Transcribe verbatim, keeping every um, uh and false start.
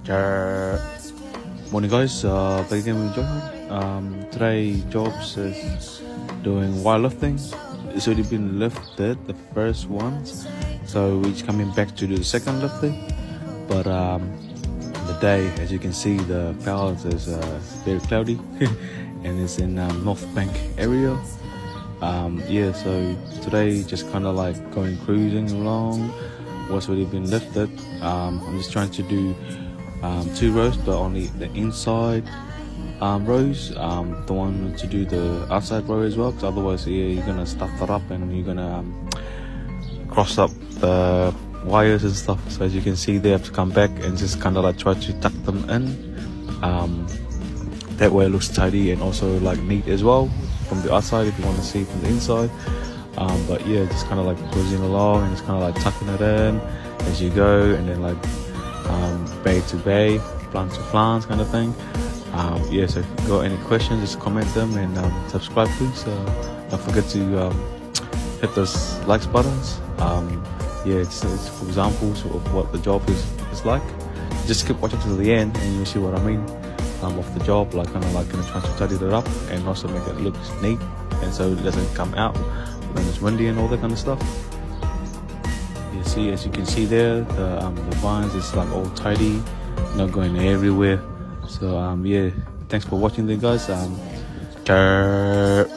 Grr. Morning guys, uh, back again with Johan. Um, today Jobs is doing weightlifting. It's already been lifted, the first ones, so we're just coming back to do the second lifting. But um, the day, as you can see, the clouds is uh, very cloudy and it's in um, North Bank area. Um, yeah, so today just kind of like going cruising along. What's already been lifted. Um, I'm just trying to do um, two rows, but only the inside um, rows. Um, don't want to do the outside row as well, because otherwise, yeah, you're gonna stuff that up and you're gonna um, cross up the wires and stuff. So as you can see, they have to come back and just kind of like try to tuck them in. Um, that way it looks tidy and also like neat as well from the outside if you want to see from the inside. Um, but yeah, just kind of like cruising along and just kind of like tucking it in as you go, and then like um, bay to bay, plant to plant kind of thing. Um, yeah, so if you got any questions, just comment them and um, subscribe please. Uh, don't forget to um, hit those likes buttons. Um, yeah, it's, it's for examples of what the job is, is like. Just keep watching to the end and you'll see what I mean um, of the job, like kind of like going to try to tidy it up and also make it look neat, and so it doesn't come out when it's windy and all that kind of stuff. You see, as you can see there, the, um, the vines is like all tidy, not going everywhere. So um, yeah, thanks for watching there guys. Um,